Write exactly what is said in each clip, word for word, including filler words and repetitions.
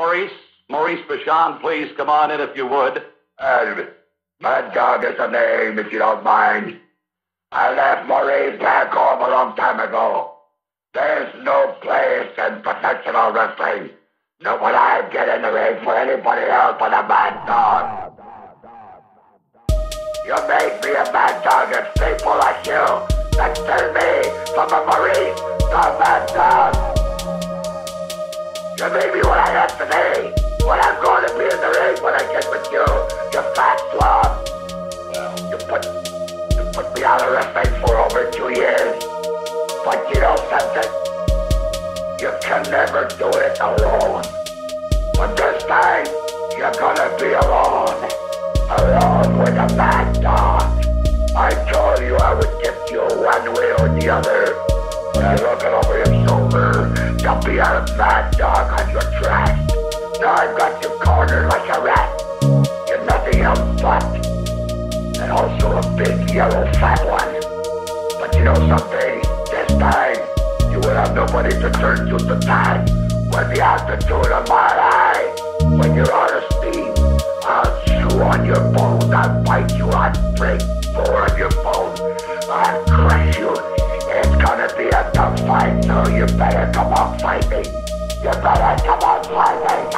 Maurice, Maurice Vachon, please come on in if you would. Uh, Mad Dog is the name, if you don't mind. I left Maurice back home a long time ago. There's no place in professional wrestling that would I get in the ring for anybody else but a Mad Dog. You made me a Mad Dog and people like you that turned me from a Maurice to a Mad Dog. You made me what I am today, what I'm going to be in the ring when I get with you, you fat slob. You put, you put me out of wrestling for over two years, but you know something? You can never do it alone. But this time, you're gonna be alone. Alone with a Mad Dog. I told you I would get you one way or the other. When I look over your shoulder, you'll be a Mad Dog on your tracks. Now I've got you cornered like a rat. You're nothing else but. And also a big yellow fat one. But you know something? This time, you will have nobody to turn you to time. When the altitude of my eye, when you're out of steam, I'll chew on your bones, I'll bite you, I'll break four of your bones, I'll crush you. It's gonna be a tough fight, so you better come on fighting. You better come on fighting.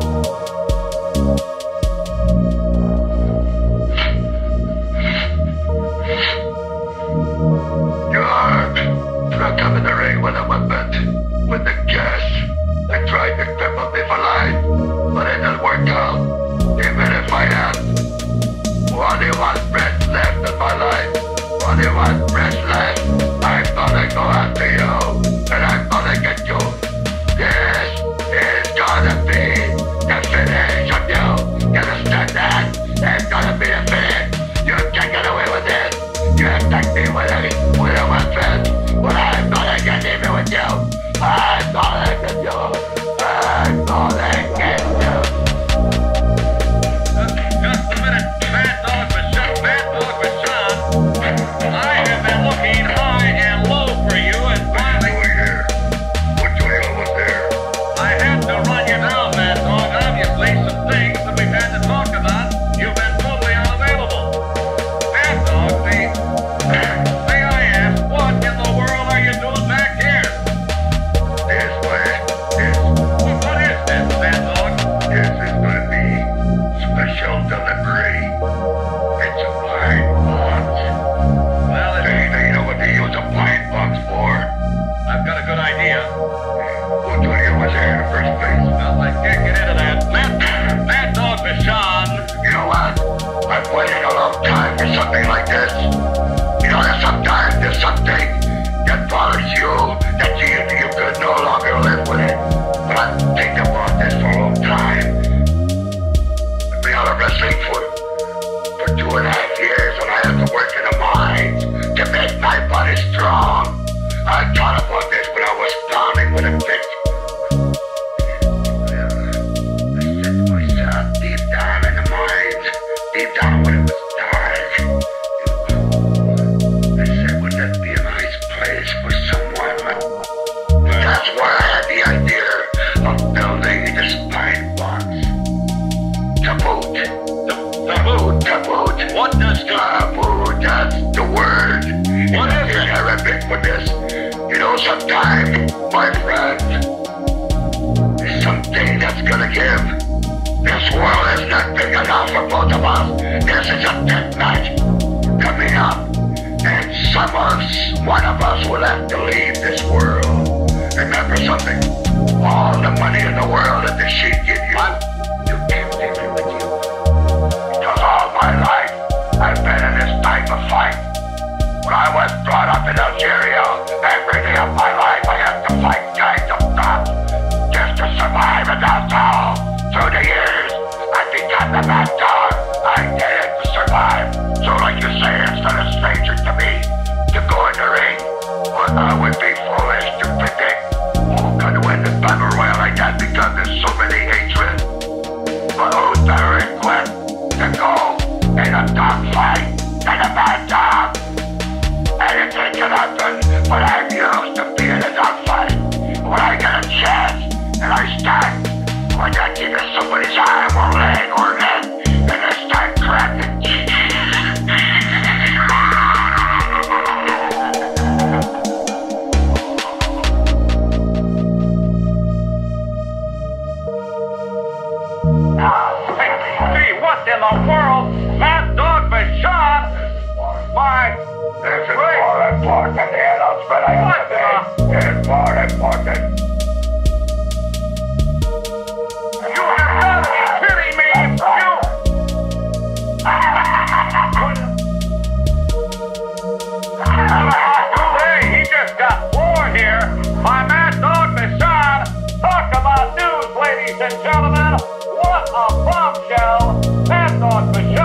I come in the ring with a weapon, with the gas. They tried to cripple me for life, but it didn't work out. Even if I had only one breath left in my life, only one breath left, I'm gonna go after you, and I'm gonna get you. This is gonna be the finish of you. You understand that? It's gonna be the finish. You can't get away with it. You attack me with a, with a weapon. But I'm gonna get even with you. I'm gonna get you. I'm gonna get you. Uh, just a minute, Mad Dog Vachon, Mad Dog Vachon. I have been looking high and low for you and finally... What here? What do you over there? I had to run you down, Mad Dog. Obviously, some things that we've had to talk about. You've been totally unavailable. Mad Dog, see... May I ask, what in the world are you doing back here? This way. This. What, what is this, Mad Dog? This is gonna be special delivery. It's a blind box. Well, They, it's, they know what they use a blind box for. I've got a good idea. Who told you was there in the first place? Well, I can't get into that. Mad, Mad Dog Vachon. You know what? I've waited a long time for something like this. You know that sometimes there's something that bothers you that you, you could no longer live with it. But I've thinking about this for a long time. I've been out of wrestling for, for two and a half years and I had to work in the mines to make my body strong. I thought about this when I was drowning with a kick. I said to myself, deep down in the mines, deep down when it was dark, I said, would that be a nice place for someone? That's why I had the idea of building this pine box. Taboot. Taboot. Taboot. What does Taboot, that's the word. What in, is in it? Arabic for this. You know, sometimes, my friend, there's something that's gonna give. This world is not big enough for both of us. This is a death match coming up. And some of us, one of us will have to leave this world. Remember something, all the money in the world that the sheep give you, you can't take it with you. Because all my life, I've been in this type of fight. When I was brought up in Algeria, every day of my life I had to fight kinds of stuff just to survive, and that's all. Through the years, I became the Mad Dog. I did it to survive. So like you say, it's not a stranger to me to go in the ring. But I would be foolish to predict who could win the battle royal like that because there's so many hatred. But who's better equipped to go in a dog fight than a Mad Dog? Anything can happen, but I'm used to being in a dog fight. When I get a chance and I stand, when that Gee, what in the world? Mad Dog Vachon? My... This is more important than the announcement I have What to make. It is more important. You have got to be kidding me! You... Hey, he just got floored here by Mad Dog Vachon. Talk about news, ladies and gentlemen. What a bombshell! Mad Dog Vachon.